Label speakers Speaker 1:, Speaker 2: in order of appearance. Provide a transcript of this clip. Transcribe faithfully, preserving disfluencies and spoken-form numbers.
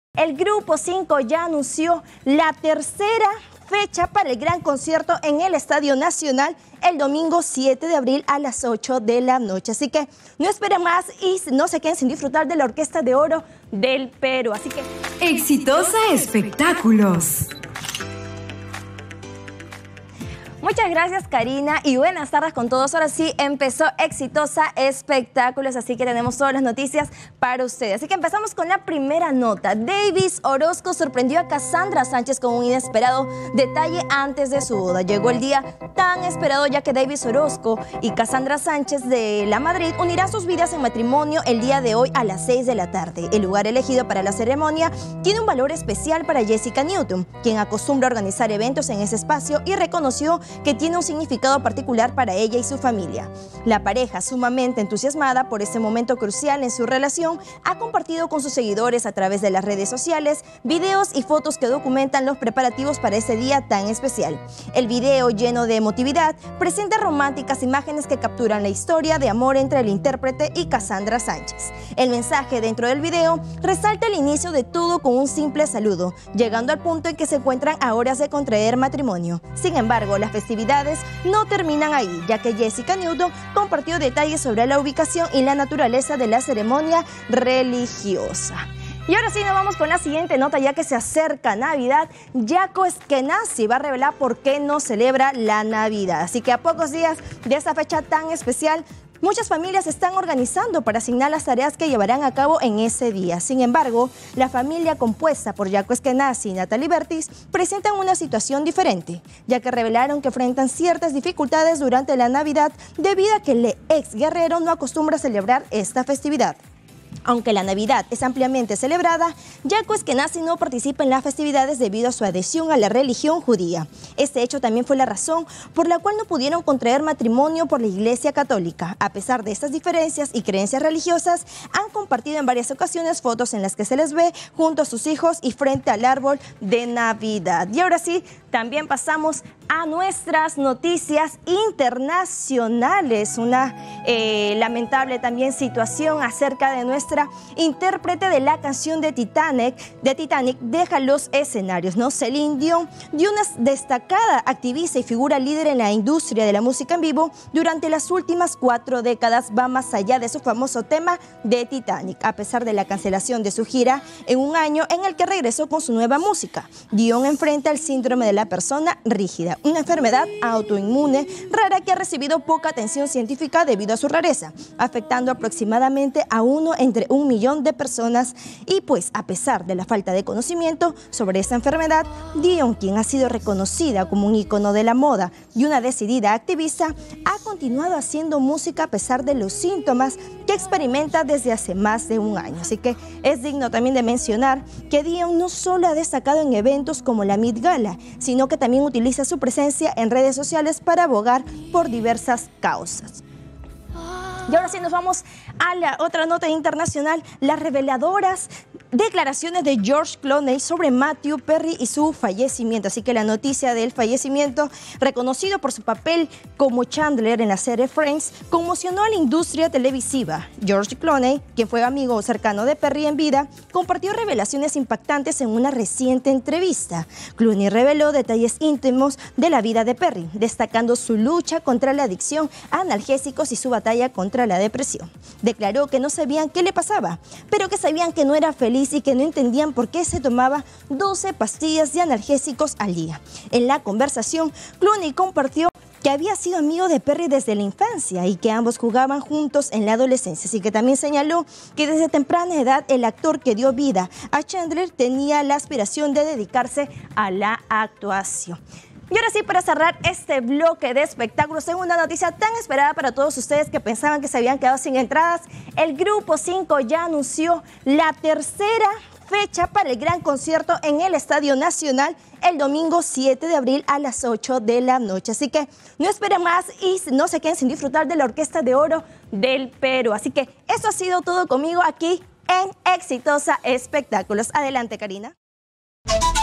Speaker 1: El Grupo cinco ya anunció la tercera fecha para el gran concierto en el Estadio Nacional el domingo siete de abril a las ocho de la noche. Así que no esperen más y no se queden sin disfrutar de la Orquesta de Oro del Perú. Así que
Speaker 2: Exitosa Espectáculos.
Speaker 1: Muchas gracias, Karina, y buenas tardes con todos. Ahora sí, empezó Exitosa Espectáculos, así que tenemos todas las noticias para ustedes. Así que empezamos con la primera nota. Davis Orozco sorprendió a Cassandra Sánchez con un inesperado detalle antes de su boda. Llegó el día tan esperado, ya que Davis Orozco y Cassandra Sánchez de La Madrid unirán sus vidas en matrimonio el día de hoy a las seis de la tarde. El lugar elegido para la ceremonia tiene un valor especial para Jessica Newton, quien acostumbra a organizar eventos en ese espacio y reconoció que tiene un significado particular para ella y su familia. La pareja, sumamente entusiasmada por este momento crucial en su relación, ha compartido con sus seguidores a través de las redes sociales videos y fotos que documentan los preparativos para ese día tan especial. El video, lleno de emotividad, presenta románticas imágenes que capturan la historia de amor entre el intérprete y Cassandra Sánchez. El mensaje dentro del video resalta el inicio de todo con un simple saludo, llegando al punto en que se encuentran a horas de contraer matrimonio. Sin embargo, las festividades no terminan ahí, ya que Jessica Newton compartió detalles sobre la ubicación y la naturaleza de la ceremonia religiosa. Y ahora sí nos vamos con la siguiente nota, ya que se acerca Navidad. Jaco Eskenazi va a revelar por qué no celebra la Navidad. Así que a pocos días de esa fecha tan especial, muchas familias se están organizando para asignar las tareas que llevarán a cabo en ese día. Sin embargo, la familia compuesta por Jaco Eskenazi y Natalie Bertis presentan una situación diferente, ya que revelaron que enfrentan ciertas dificultades durante la Navidad debido a que el ex guerrero no acostumbra a celebrar esta festividad. Aunque la Navidad es ampliamente celebrada, Jaco Eskenazi no participa en las festividades debido a su adhesión a la religión judía. Este hecho también fue la razón por la cual no pudieron contraer matrimonio por la Iglesia Católica. A pesar de estas diferencias y creencias religiosas, han compartido en varias ocasiones fotos en las que se les ve junto a sus hijos y frente al árbol de Navidad. Y ahora sí, también pasamos a nuestras noticias internacionales. Una eh, lamentable también situación acerca de nuestra intérprete de la canción de Titanic, de Titanic deja los escenarios, ¿no? Celine Dion, de una destacada activista y figura líder en la industria de la música en vivo durante las últimas cuatro décadas, va más allá de su famoso tema de Titanic. A pesar de la cancelación de su gira en un año en el que regresó con su nueva música, Dion enfrenta el síndrome de la persona rígida, una enfermedad autoinmune rara que ha recibido poca atención científica debido a su rareza, afectando aproximadamente a uno entre un millón de personas. Y pues, a pesar de la falta de conocimiento sobre esta enfermedad, Dion, quien ha sido reconocida como un ícono de la moda y una decidida activista, ha continuado haciendo música a pesar de los síntomas que experimenta desde hace más de un año. Así que es digno también de mencionar que Dion no solo ha destacado en eventos como la Met Gala, sino que también utiliza su presencia en redes sociales para abogar por diversas causas. Y ahora sí nos vamos a la otra nota internacional, las reveladoras declaraciones de George Clooney sobre Matthew Perry y su fallecimiento. Así que la noticia del fallecimiento, reconocido por su papel como Chandler en la serie Friends, conmocionó a la industria televisiva. George Clooney, quien fue amigo cercano de Perry en vida, compartió revelaciones impactantes en una reciente entrevista. Clooney reveló detalles íntimos de la vida de Perry, destacando su lucha contra la adicción a analgésicos y su batalla contra la depresión. Declaró que no sabían qué le pasaba, pero que sabían que no era feliz y que no entendían por qué se tomaba doce pastillas de analgésicos al día. En la conversación, Clooney compartió que había sido amigo de Perry desde la infancia y que ambos jugaban juntos en la adolescencia. Así que también señaló que desde temprana edad el actor que dio vida a Chandler tenía la aspiración de dedicarse a la actuación. Y ahora sí, para cerrar este bloque de espectáculos, tengo una noticia tan esperada para todos ustedes que pensaban que se habían quedado sin entradas. El Grupo cinco ya anunció la tercera fecha para el gran concierto en el Estadio Nacional el domingo siete de abril a las ocho de la noche. Así que no esperen más y no se queden sin disfrutar de la Orquesta de Oro del Perú. Así que eso ha sido todo conmigo aquí en Exitosa Espectáculos. Adelante, Karina.